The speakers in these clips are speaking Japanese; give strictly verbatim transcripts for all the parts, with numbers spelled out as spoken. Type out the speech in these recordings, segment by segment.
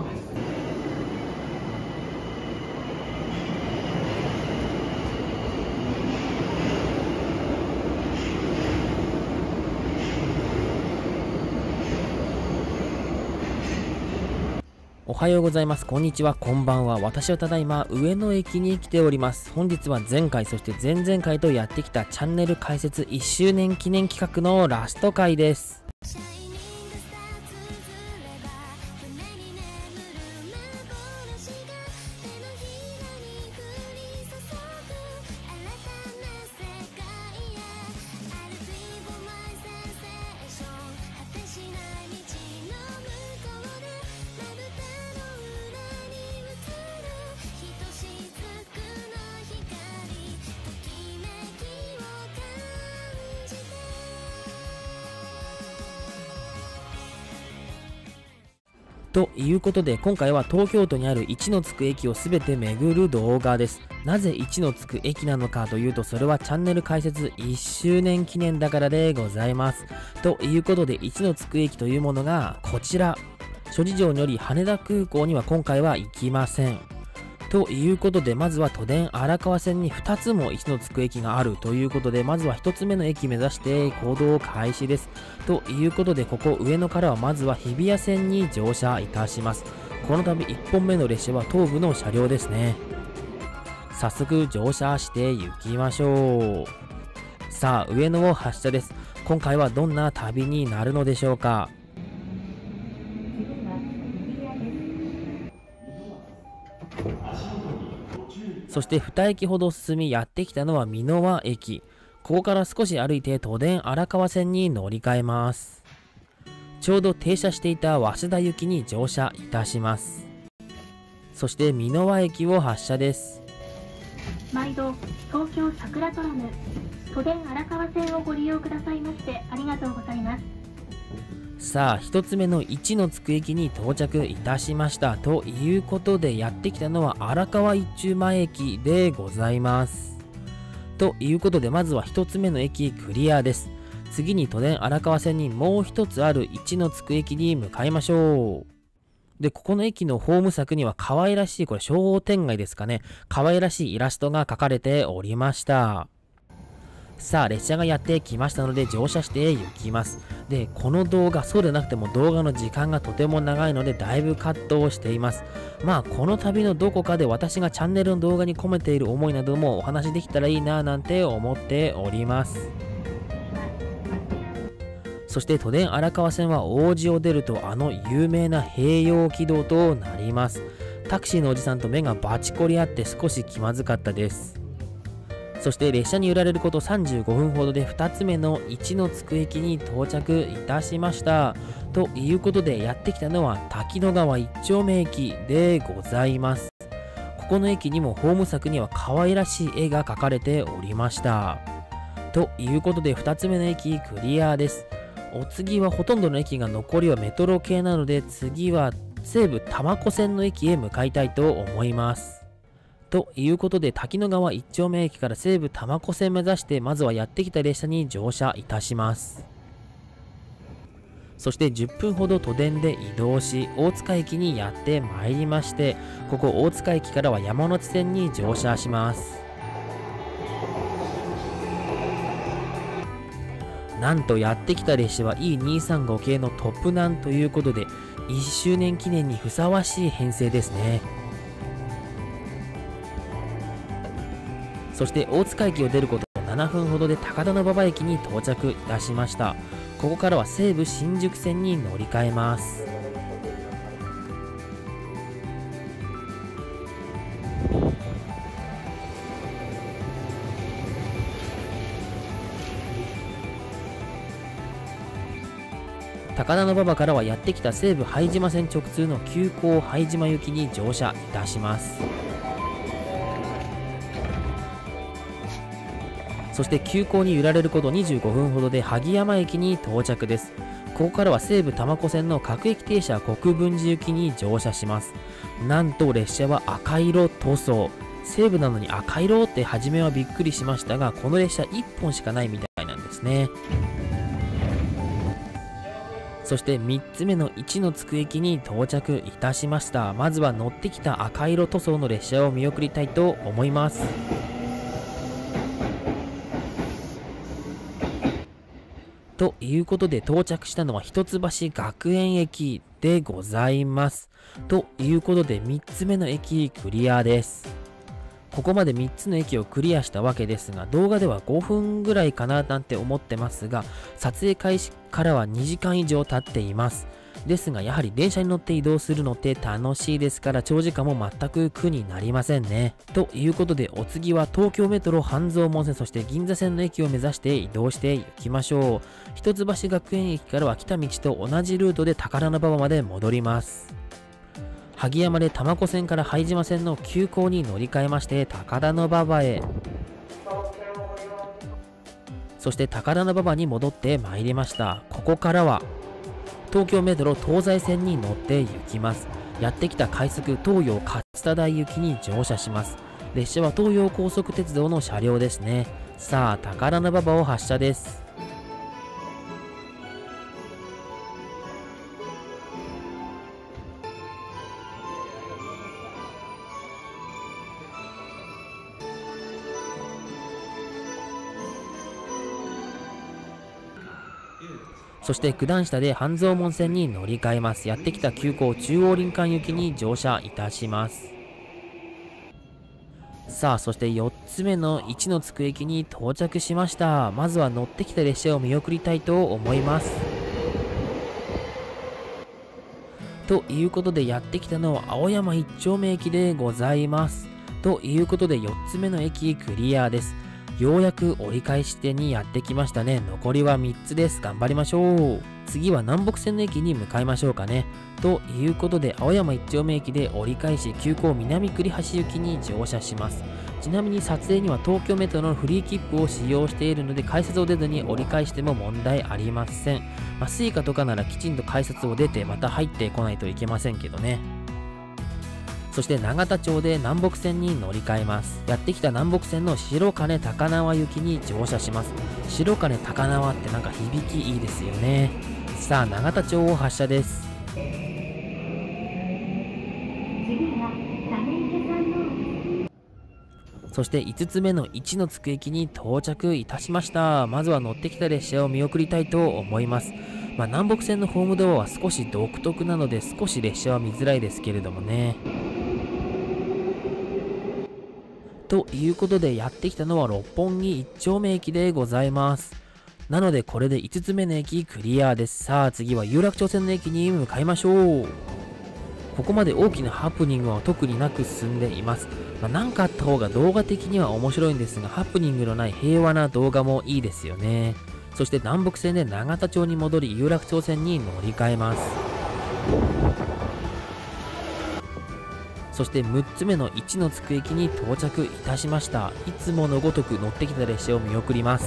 おはようございます。こんにちは。こんばんは。私はただいま上野駅に来ております。本日は前回そして前々回とやってきたチャンネル開設いっしゅうねん記念企画のラスト回です。ということで今回は東京都にあるいちのつく駅をすべて巡る動画です。なぜいちのつく駅なのかというと、それはチャンネル開設いっしゅうねん記念だからでございます。ということでいちのつく駅というものがこちら。諸事情により羽田空港には今回は行きません。ということでまずは都電荒川線にふたつもいちのつく駅があるということで、まずはひとつめの駅目指して行動開始です。ということでここ上野からはまずは日比谷線に乗車いたします。この度いっぽんめの列車は東武の車両ですね。早速乗車して行きましょう。さあ上野を発車です。今回はどんな旅になるのでしょうか。そしてに駅ほど進みやってきたのは美濃輪駅。ここから少し歩いて都電荒川線に乗り換えます。ちょうど停車していた早稲田行きに乗車いたします。そして美濃輪駅を発車です。 毎度東京桜トラム都電荒川線をご利用くださいましてありがとうございます。 さあひとつめのいちのつく駅に到着いたしました。ということでやってきたのは荒川一中前駅でございます。ということでまずはひとつめの駅クリアです。次に都電荒川線にもう一つあるいちのつく駅に向かいましょう。でここの駅のホーム柵には可愛らしい、これ商店街ですかね、可愛らしいイラストが描かれておりました。さあ列車がやってきましたので乗車して行きます。でこの動画、そうでなくても動画の時間がとても長いのでだいぶカットをしています。まあこの旅のどこかで私がチャンネルの動画に込めている思いなどもお話できたらいいななんて思っております。そして都電荒川線は王子を出るとあの有名な平陽軌道となります。タクシーのおじさんと目がバチコリ合って少し気まずかったです。そして列車に揺られることさんじゅうごふんほどでふたつめのいちのつく駅に到着いたしました。ということでやってきたのは滝野川一丁目駅でございます。ここの駅にもホーム柵には可愛らしい絵が描かれておりました。ということでふたつめの駅クリアです。お次はほとんどの駅が残りはメトロ系なので次は西武多摩湖線の駅へ向かいたいと思います。ということで滝野川一丁目駅から西武多摩湖線目指してまずはやってきた列車に乗車いたします。そしてじゅっぷんほど都電で移動し大塚駅にやってまいりまして、ここ大塚駅からは山手線に乗車します。なんとやってきた列車は イーにーさんご 系のトップナンということでいっしゅうねん記念にふさわしい編成ですね。そして大塚駅を出ることななふんほどで高田馬場駅に到着いたしました。ここからは西武新宿線に乗り換えます。高田馬場からはやってきた西武拝島線直通の急行拝島行きに乗車いたします。そして急行に揺られることにじゅうごふんほどで萩山駅に到着です。ここからは西武多摩湖線の各駅停車国分寺行きに乗車します。なんと列車は赤色塗装。西武なのに赤色って初めはびっくりしましたが、この列車いっぽんしかないみたいなんですね。 そしてみっつめのいちのつく駅に到着いたしました。まずは乗ってきた赤色塗装の列車を見送りたいと思います。ということで到着したのは一橋学園駅でございます。ということでみっつめの駅クリアです。ここまでみっつの駅をクリアしたわけですが、動画ではごふんぐらいかななんて思ってますが、撮影開始からはにじかん以上経っています。ですがやはり電車に乗って移動するのって楽しいですから、長時間も全く苦になりませんね。ということでお次は東京メトロ半蔵門線、そして銀座線の駅を目指して移動していきましょう。一橋学園駅からは来た道と同じルートで宝の馬場まで戻ります。萩山で多摩湖線から拝島線の急行に乗り換えまして高田馬場へ。そして高田馬場に戻ってまいりました。ここからは東京メトロ東西線に乗って行きます。やってきた快速東洋勝田台行きに乗車します。列車は東洋高速鉄道の車両ですね。さあ高田馬場を発車です。そして九段下で半蔵門線に乗り換えます。やってきた急行中央林間行きに乗車いたします。さあそしてよっつめのいちのつく駅に到着しました。まずは乗ってきた列車を見送りたいと思います。ということでやってきたのは青山一丁目駅でございます。ということでよっつめの駅クリアです。ようやく折り返し地点にやってきましたね。残りはみっつです。頑張りましょう。次は南北線の駅に向かいましょうかね。ということで青山一丁目駅で折り返し急行南栗橋行きに乗車します。ちなみに撮影には東京メトロのフリー切符を使用しているので改札を出ずに折り返しても問題ありません。まあ、スイカとかならきちんと改札を出てまた入ってこないといけませんけどね。そして永田町で南北線に乗り換えます。やってきた南北線の白金高輪行きに乗車します。白金高輪ってなんか響きいいですよね。さあ永田町を発車です。そしていつつめのいちのつく駅に到着いたしました。まずは乗ってきた列車を見送りたいと思います。まあ、南北線のホームドアは少し独特なので少し列車は見づらいですけれどもね。ということでやってきたのは六本木一丁目駅でございます。なのでこれでいつつめの駅クリアです。さあ次は有楽町線の駅に向かいましょう。ここまで大きなハプニングは特になく進んでいます。まあ、なんかあった方が動画的には面白いんですが、ハプニングのない平和な動画もいいですよね。そして南北線で永田町に戻り有楽町線に乗り換えます。そしてむっつめのいちのつく駅に到着いたしました。いつものごとく乗ってきた列車を見送ります。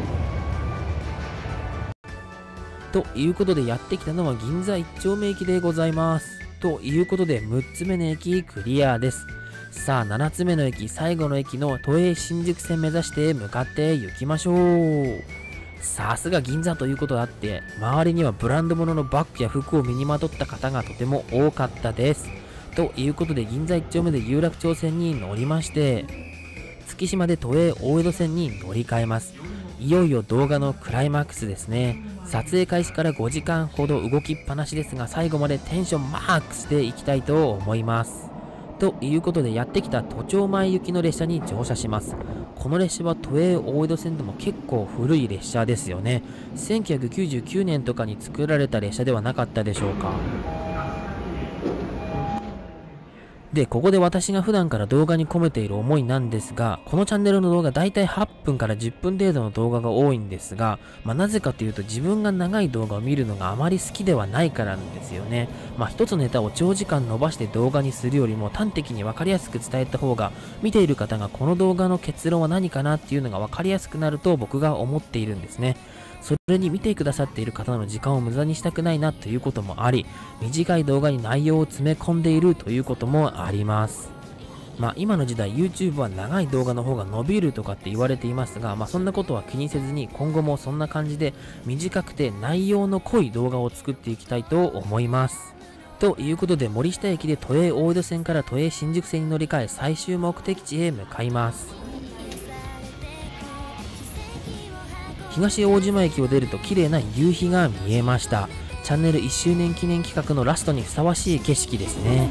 ということでやってきたのは銀座一丁目駅でございます。ということでむっつめの駅クリアです。さあななつめの駅、最後の駅の都営新宿線目指して向かって行きましょう。さすが銀座ということであって周りにはブランド物のバッグや服を身にまとった方がとても多かったです。ということで銀座一丁目で有楽町線に乗りまして月島で都営大江戸線に乗り換えます。いよいよ動画のクライマックスですね。撮影開始からごじかんほど動きっぱなしですが最後までテンションマックスでいきたいと思います。ということでやってきた都庁前行きの列車に乗車します。この列車は都営大江戸線でも結構古い列車ですよね。せんきゅうひゃくきゅうじゅうきゅうねんとかに作られた列車ではなかったでしょうか。で、ここで私が普段から動画に込めている思いなんですが、このチャンネルの動画だいたいはっぷんからじゅっぷん程度の動画が多いんですが、まあ、なぜかというと自分が長い動画を見るのがあまり好きではないからなんですよね。まあ、一つのネタを長時間伸ばして動画にするよりも端的に分かりやすく伝えた方が、見ている方がこの動画の結論は何かなっていうのが分かりやすくなると僕が思っているんですね。それに見てくださっている方の時間を無駄にしたくないなということもあり、短い動画に内容を詰め込んでいるということもあります。 まあ今の時代 YouTube は長い動画の方が伸びるとかって言われていますが、まあそんなことは気にせずに今後もそんな感じで短くて内容の濃い動画を作っていきたいと思います。ということで森下駅で都営大江戸線から都営新宿線に乗り換え最終目的地へ向かいます。東大島駅を出ると綺麗な夕日が見えました。チャンネルいっしゅうねん記念企画のラストにふさわしい景色ですね。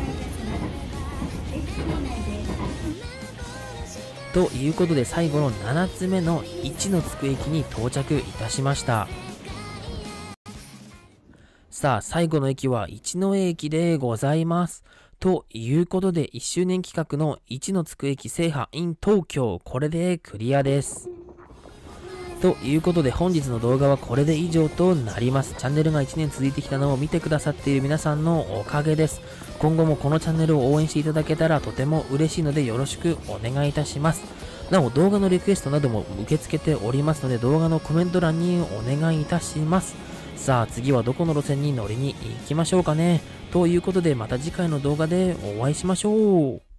ということで最後のななつめのいちのつく駅に到着いたしました。さあ最後の駅は一ノ江駅でございます。ということでいっしゅうねん企画のいちのつく駅制覇 in 東京、これでクリアです。ということで本日の動画はこれで以上となります。チャンネルがいちねん続いてきたのを見てくださっている皆さんのおかげです。今後もこのチャンネルを応援していただけたらとても嬉しいのでよろしくお願いいたします。なお動画のリクエストなども受け付けておりますので動画のコメント欄にお願いいたします。さあ次はどこの路線に乗りに行きましょうかね。ということでまた次回の動画でお会いしましょう。